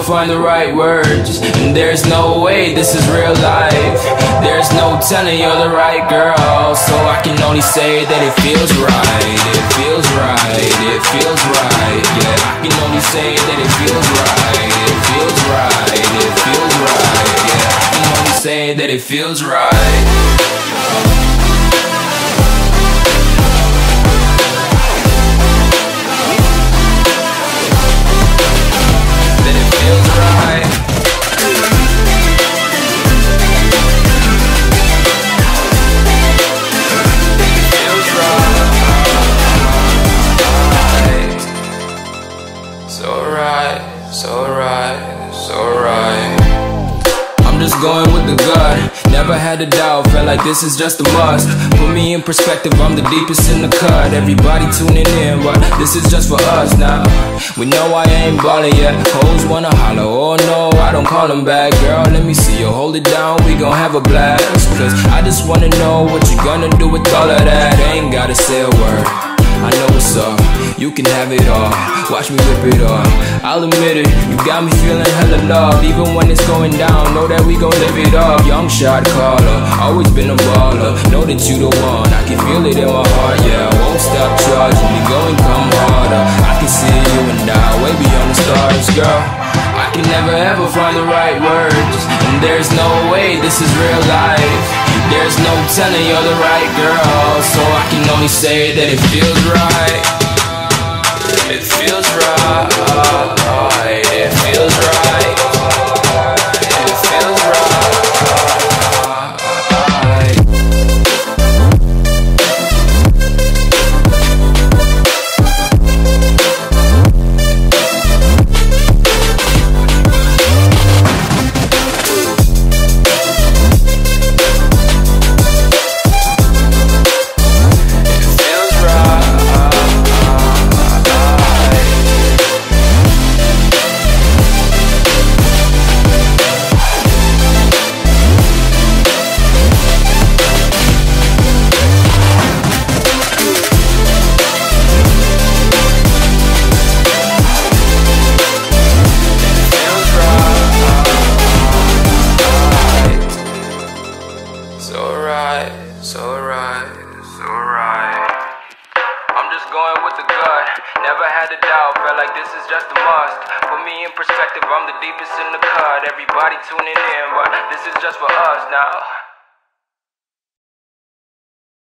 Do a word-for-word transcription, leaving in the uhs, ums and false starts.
find the right words, and there's no way this is real life. There's no telling you're the right girl, so I can only say that it feels right. It feels right, it feels right, yeah. I can only say that it feels right. It feels right, it feels right, yeah. I can only say that it feels right. Going with the gut, never had a doubt, felt like this is just a must. Put me in perspective, I'm the deepest in the cut. Everybody tuning in, but this is just for us now. We know I ain't ballin' yet, hoes wanna holler, oh no, I don't call them back. Girl, let me see you hold it down, we gon' have a blast. Cause I just wanna know what you gonna do with all of that. Ain't gotta say a word, I know what's up, you can have it all. Watch me rip it off, I'll admit it, you got me feeling hella love. Even when it's going down, know that we gon' live it up. Young shot caller, always been a baller. Know that you the one, I can feel it in my heart, yeah. I won't stop charging, we going come harder. I can see you and I, way beyond the stars, girl. I can never ever find the right words, and there's no way this is real life. There's no telling you're the right girl, so I can only say that it feels right. It feels right, it feels right, it feels right. So right, so right. I'm just going with the gut, never had a doubt, felt like this is just a must. Put me in perspective, I'm the deepest in the cut. Everybody tuning in, but this is just for us now.